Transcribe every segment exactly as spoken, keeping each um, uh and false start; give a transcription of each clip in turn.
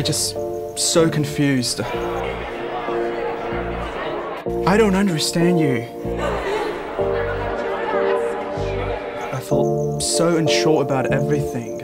just so confused. I don't understand you. I felt so unsure about everything.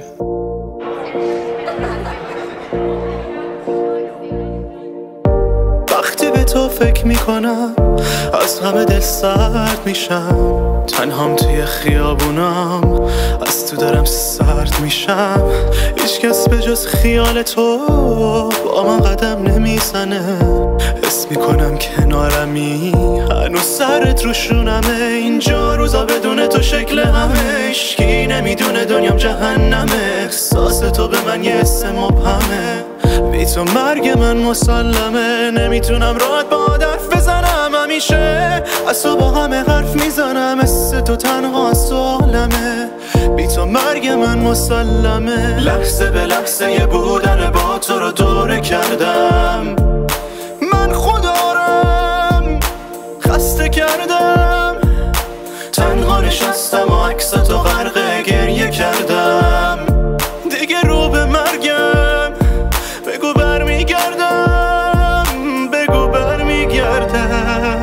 وقتی به تو فکر میکنم از همه دل سرد میشم، تنهام توی خیابونم از تو دارم سرد میشم. هیچ کس به جز خیال تو با من قدم نمیزنه. حس میکنم کنارمی، هنوز سرت روشونمه. اینجا روزا بدون تو شکل همه، هیچکی نمیدونه دنیام جهنمه. احساس تو به من یه حس مبهمه، بی تو مرگ من مسلمه. نمیتونم راحت با حرف بزنم، همیشه از تو با همه حرف میزنم. مثل تو تنها سوالمه، بی تو مرگ من مسلمه. لحظه به لحظه یه بودن با تو رو دوره کردم. من خودارم خسته کردم، تنها نشستم و عکس تو غرق گریه کردم. دیگه رو به مرگم، بگو برمیگردم، بگو برمیگردم.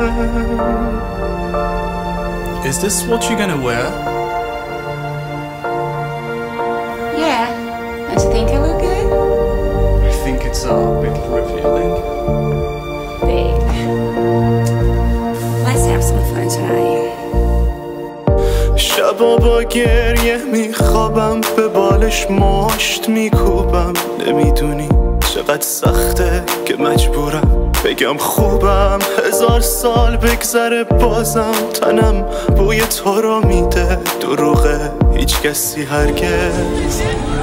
Is this what you're gonna wear? Yeah. Don't you think I look good? I think it's a bit revealing. Babe. Let's have some fun tonight. شبا با گریه میخوابم، به بالش مشت میکوبم. نمیدونی چقدر سخته که مجبورم بگم خوبم. هزار سال بگذره بازم تنم بوی تو رو میده. دروغه هیچ کسی هرگز.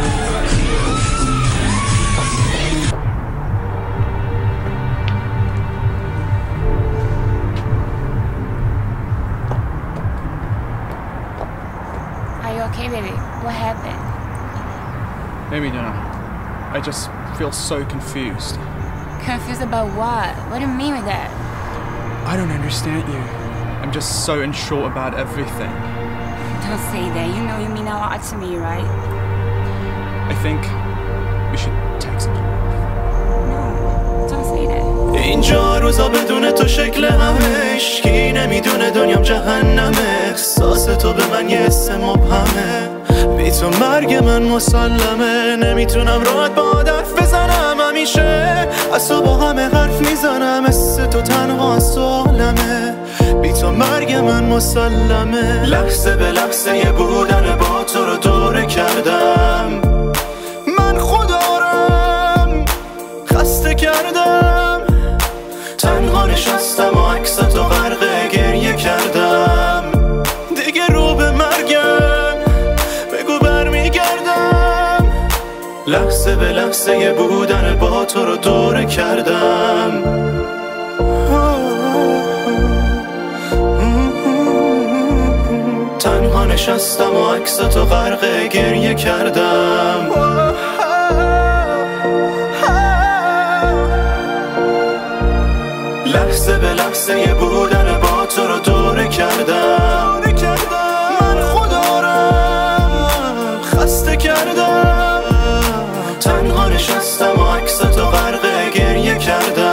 Are you okay, baby? What happened? نمیدونم. I just feel so confused. Confused about what? What do you mean with that? I don't understand you. I'm just so unsure about everything. Don't say that. You know you mean a lot to me, right? I think we should text. No, don't say that. اینجا روزا بدون تو شکل همه، هیچکی نمیدونه دنیام جهنمه. احساس تو به من یه حس مبهمه، بی تو مرگ من مسلمه. نمیتونم راحت با حرف بزنم، همیشه از تو با همه حرف میزنم. مثل تو تنها سوالمه، بی تو مرگ من مسلمه. لحظه به لحظه یه بودن با تو رو دوره کردم. من خودارم خسته کردم، تنها نشستم و عکس تو غرق گریه کردم. دیگه رو به مرگم، بگو برمیگردم. لحظه به لحظه یه بودن با تو رو دوره کردم. تنها نشستم و عکس تو غرق گریه کردم. لحظه به لحظه یه بودن با تو رو دوره کردم. من خودارم خسته کردم، تنها نشستم و عکس تو غرق گریه کردم.